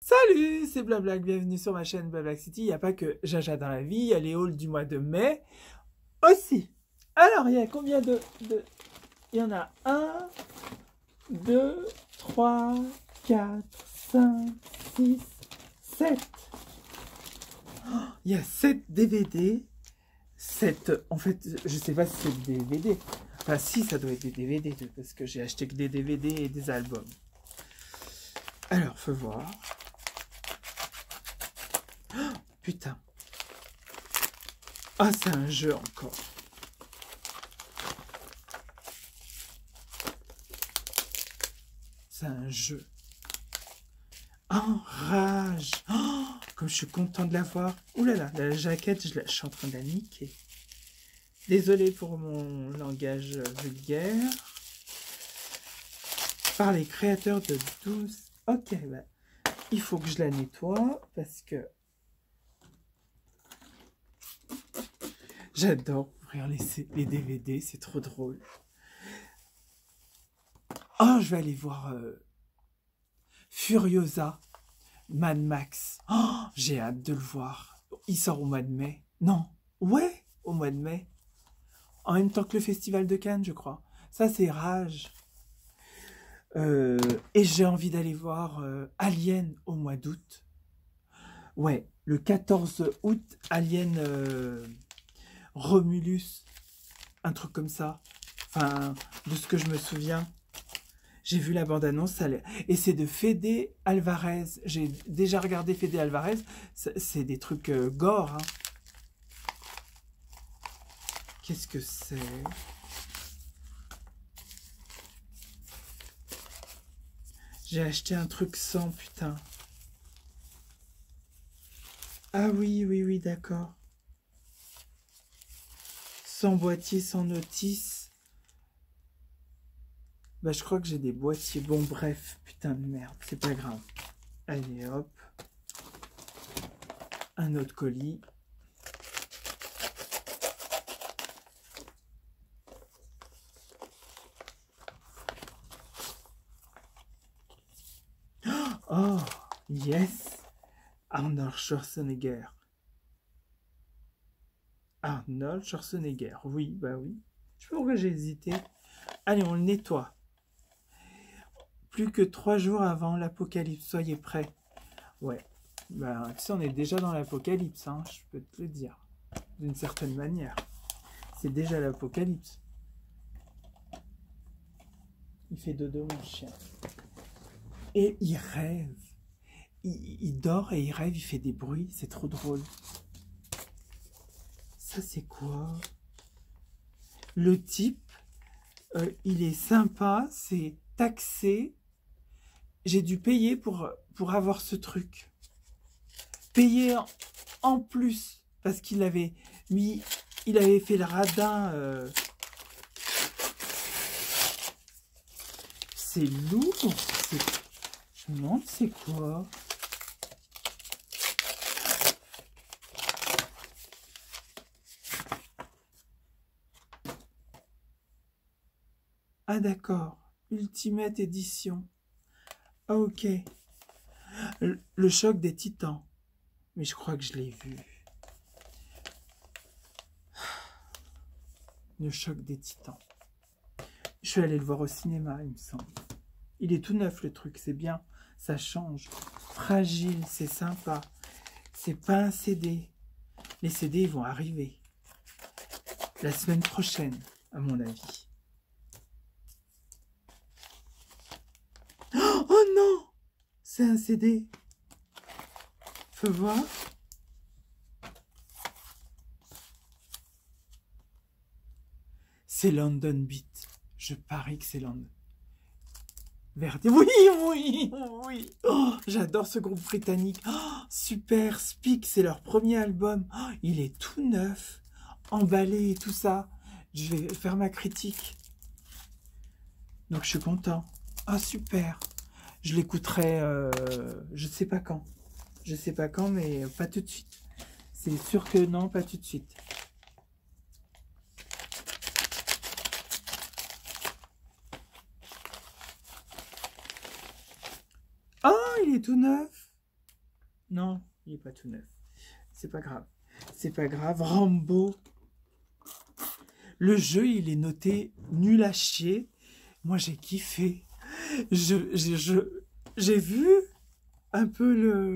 Salut, c'est Blablac, bienvenue sur ma chaîne Blablac City. Il n'y a pas que Jaja dans la vie, il y a les hauls du mois de mai aussi. Alors, il y a combien Il y en a 1, 2, 3, 4, 5, 6, 7. Il y a 7 DVD. 7, en fait, je sais pas si c'est des DVD. Enfin, si, ça doit être des DVD, parce que j'ai acheté que des DVD et des albums. Alors, faut voir. Oh, putain. Ah, c'est un jeu encore. C'est un jeu. Enrage. Oh, comme je suis content de l'avoir. Ouh là là, la jaquette, je suis en train de la niquer. Désolé pour mon langage vulgaire. Par les créateurs de 12. Ok, bah, il faut que je la nettoie parce que j'adore ouvrir les DVD, c'est trop drôle. Oh, je vais aller voir Furiosa, Mad Max. Oh, j'ai hâte de le voir. Il sort au mois de mai. Non, ouais, au mois de mai. En même temps que le Festival de Cannes, je crois. Ça, c'est Rage. Et j'ai envie d'aller voir Alien au mois d'août. Ouais, le 14 août, Alien Romulus. Un truc comme ça. Enfin, de ce que je me souviens. J'ai vu la bande-annonce, et c'est de Fede Alvarez. J'ai déjà regardé Fede Alvarez. C'est des trucs gore. Hein. Qu'est-ce que c'est? J'ai acheté un truc sans, putain. Ah oui, oui, oui, d'accord. Sans boîtier, sans notice. Bah, je crois que j'ai des boîtiers. Bon, bref, putain de merde, c'est pas grave. Allez, hop. Un autre colis. Oh, yes. Arnold Schwarzenegger. Arnold Schwarzenegger. Oui, bah oui. Je sais pas pourquoi j'ai hésité. Allez, on le nettoie. Plus que 3 jours avant l'apocalypse. Soyez prêts. Ouais. Bah, tu sais, on est déjà dans l'apocalypse, hein, je peux te le dire. D'une certaine manière. C'est déjà l'apocalypse. Il fait dodo, mon chien. Et il rêve. Il dort et il rêve, il fait des bruits. C'est trop drôle. Ça, c'est quoi? Le type, il est sympa, c'est taxé. J'ai dû payer pour avoir ce truc. Payer en plus, parce qu'il avait mis, il avait fait le radin. C'est lourd. Je me demande c'est quoi. Ah d'accord. Ultimate Edition. Ah ok. Le choc des titans. Mais je crois que je l'ai vu. Le choc des titans. Je suis allé le voir au cinéma, il me semble. Il est tout neuf le truc, c'est bien. Ça change. Fragile, c'est sympa. C'est pas un CD. Les CD ils vont arriver. La semaine prochaine, à mon avis. Oh non! C'est un CD. Faut voir. C'est London Beat. Je parie que c'est London. Verdi. Oui, oui, oui. Oh, j'adore ce groupe britannique. Oh, super, Speak, c'est leur premier album. Oh, il est tout neuf, emballé et tout ça. Je vais faire ma critique. Donc je suis content. Ah, super. Je l'écouterai, je sais pas quand. Je sais pas quand, mais pas tout de suite. C'est sûr que non, pas tout de suite. Oh, il est tout neuf. Non, il n'est pas tout neuf. C'est pas grave. C'est pas grave. Rambo. Le jeu, il est noté nul à chier. Moi, j'ai kiffé. J'ai vu un peu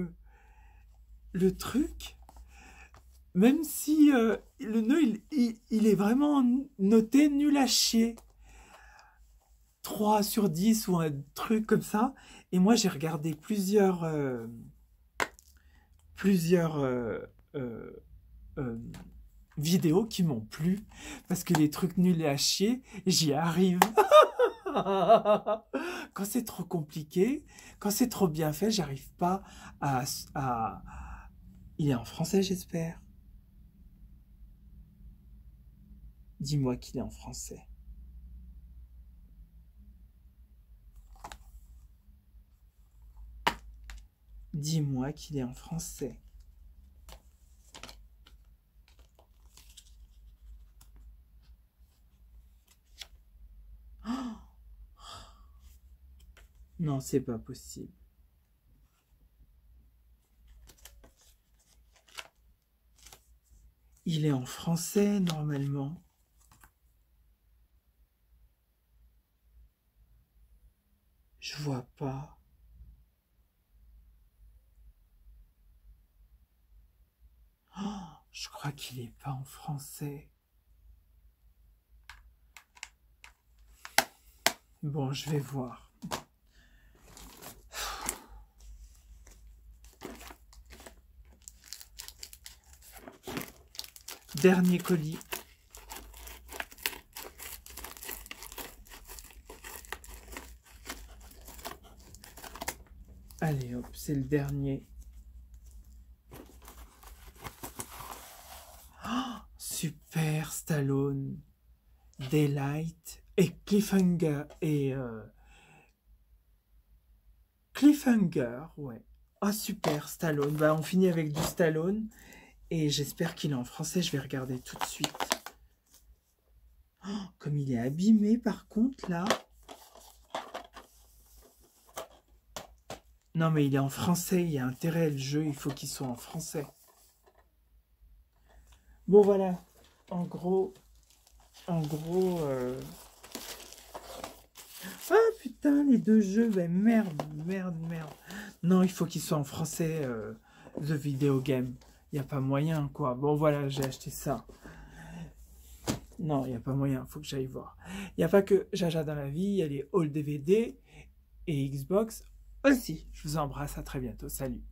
le truc. Même si le nœud, il est vraiment noté nul à chier. 3 sur 10 ou un truc comme ça. Et moi, j'ai regardé plusieurs vidéos qui m'ont plu. Parce que les trucs nuls à chier, j'y arrive. Quand c'est trop compliqué, quand c'est trop bien fait, j'arrive pas à... Il est en français, j'espère. Dis-moi qu'il est en français. Dis-moi qu'il est en français. Oh, non, c'est pas possible. Il est en français, normalement. Je vois pas. Oh, je crois qu'il est pas en français. Bon, je vais voir. Dernier colis. Allez hop, c'est le dernier. Oh, super Stallone, Daylight et Cliffhanger Cliffhanger, ouais. Ah super Stallone. Bah on finit avec du Stallone et j'espère qu'il est en français. Je vais regarder tout de suite. Oh, comme il est abîmé par contre là. Non mais il est en français, il y a intérêt le jeu, il faut qu'il soit en français. Bon voilà, en gros... Ah putain, les deux jeux, ben merde. Non, il faut qu'ils soient en français, The Video Game. Il n'y a pas moyen, quoi. Bon voilà, j'ai acheté ça. Non, il n'y a pas moyen, faut que j'aille voir. Il n'y a pas que Jaja dans la vie, il y a les All DVD et Xbox aussi. Je vous embrasse, à très bientôt, salut.